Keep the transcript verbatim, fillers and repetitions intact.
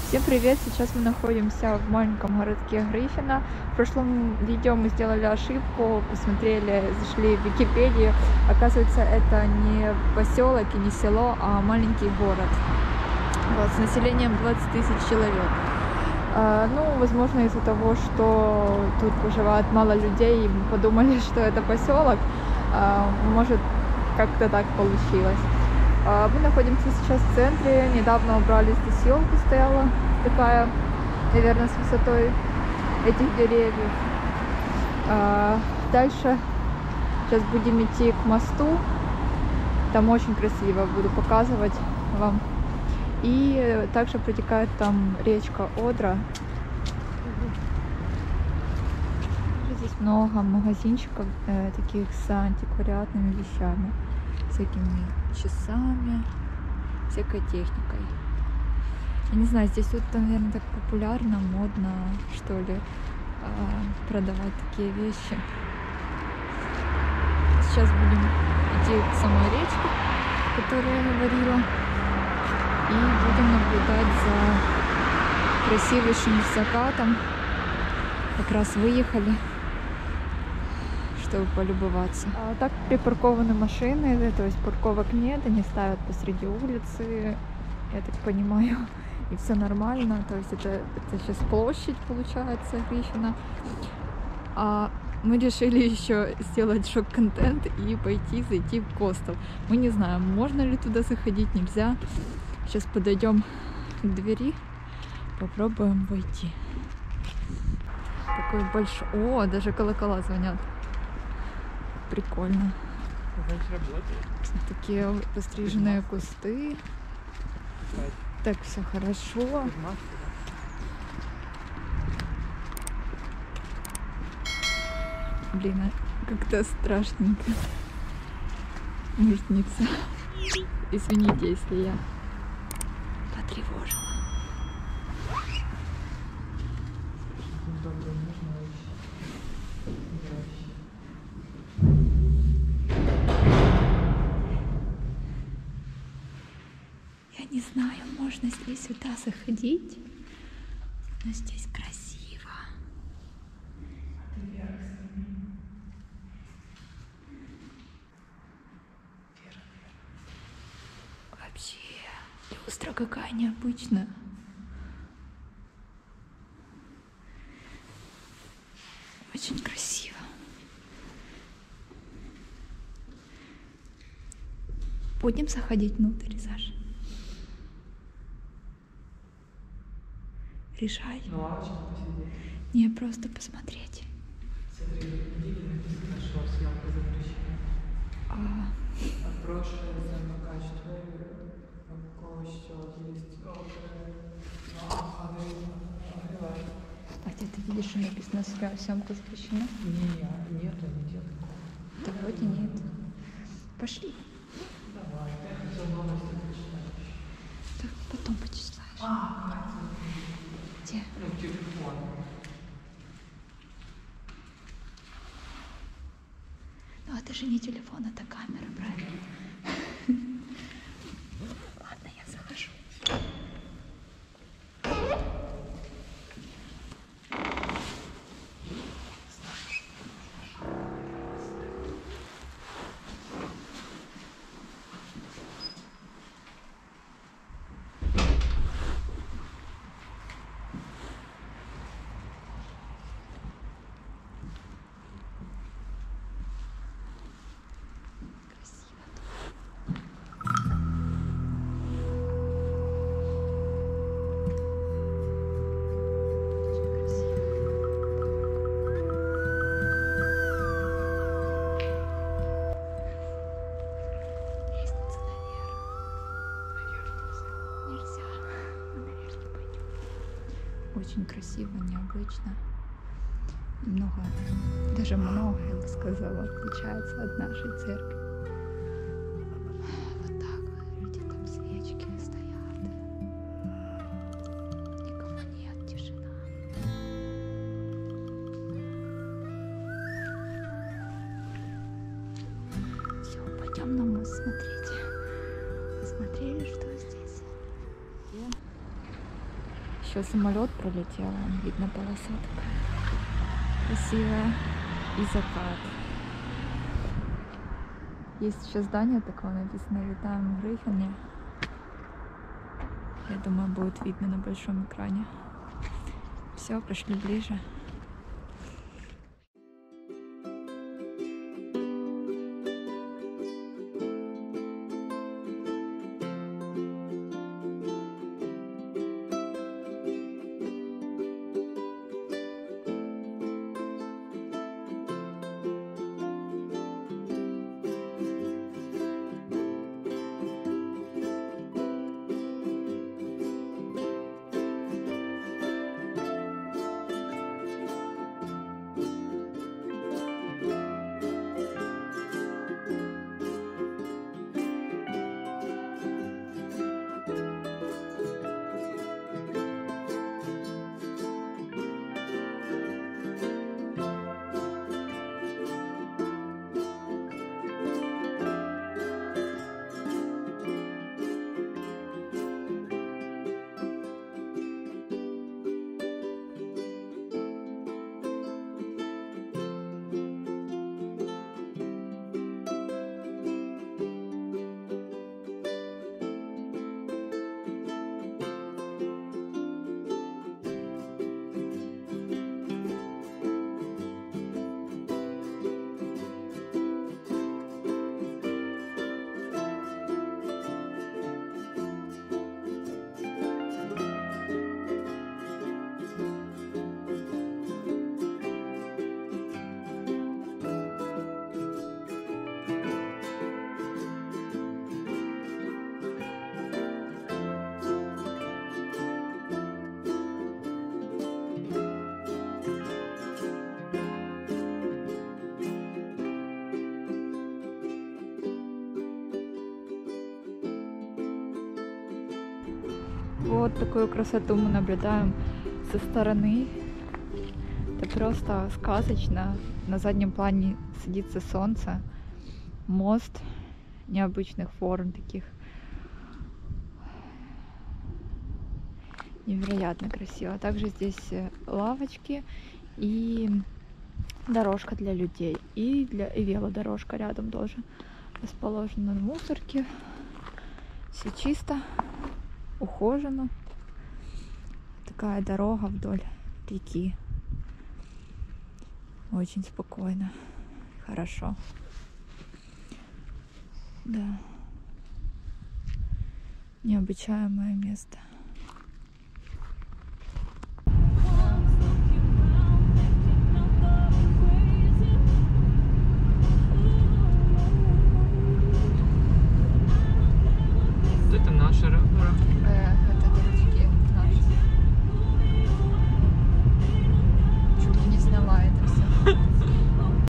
Всем привет! Сейчас мы находимся в маленьком городке Гриффино. В прошлом видео мы сделали ошибку, посмотрели, зашли в Википедию. Оказывается, это не поселок и не село, а маленький город. Вот, с населением двадцать тысяч человек. А, ну, возможно, из-за того, что тут проживает мало людей, мы подумали, что это поселок. А, может, как-то так получилось. Мы находимся сейчас в центре, недавно убрали здесь елку, стояла такая, наверное, с высотой этих деревьев. Дальше сейчас будем идти к мосту, там очень красиво, буду показывать вам. И также протекает там речка Одра. Здесь много магазинчиков э, таких с антиквариатными вещами, всякими часами, всякой техникой. Я не знаю, здесь вот, наверное, так популярно, модно, что ли, продавать такие вещи. Сейчас будем идти к самой речке, о которой я говорила, и будем наблюдать за красивейшим закатом. Как раз выехали, чтобы полюбоваться. А так припаркованы машины, то есть парковок нет, они ставят посреди улицы, я так понимаю, и все нормально. То есть это, это сейчас площадь, получается, Гриффино. А мы решили еще сделать шок-контент и пойти зайти в Костел. Мы не знаем, можно ли туда заходить, нельзя. Сейчас подойдем к двери, попробуем войти. Такой большой... О, даже колокола звонят. Прикольно. Такие постриженные кусты. Так, все хорошо. Блин, а как-то страшненько. Мужница. Извините, если я потревожила. Не знаю, можно ли сюда заходить, но здесь красиво. Вообще, люстра какая необычная. Очень красиво. Будем заходить внутрь, Саша? Решай. На лавочке посидеть? Не, просто посмотреть. Смотри, видели, написано, что съемка запрещена. А... Отброшенное самокачество, кое-что есть. А где ты видишь, что написано съемка запрещена? Не, нет, не делай. Да вроде нет. Пошли. Давай, я хотел новости почитать. Так, потом почитаешь. А, Катя. Где? Ну, телефон. Ну, это же не телефон, это камера, правильно? Ладно, я захожу. Очень красиво, необычно. Много, даже много, я бы сказала, отличается от нашей церкви. Вот так, видите, там свечки стоят. Никого нет, тишина. Все, пойдем на мост смотреть. Посмотрели, что здесь. еще самолет пролетел, вон видно полоса такая красивая и закат. Есть еще здание такое, написано «Витаем в Гриффине». Я думаю, будет видно на большом экране. Все, пошли ближе. Вот такую красоту мы наблюдаем со стороны. Это просто сказочно. На заднем плане садится солнце. Мост необычных форм таких. Невероятно красиво. Также здесь лавочки и дорожка для людей. И, для, и велодорожка рядом тоже расположена. Мусорки. Все чисто. Ухожено. Такая дорога вдоль реки. Очень спокойно. Хорошо. Да. Необычаемое место.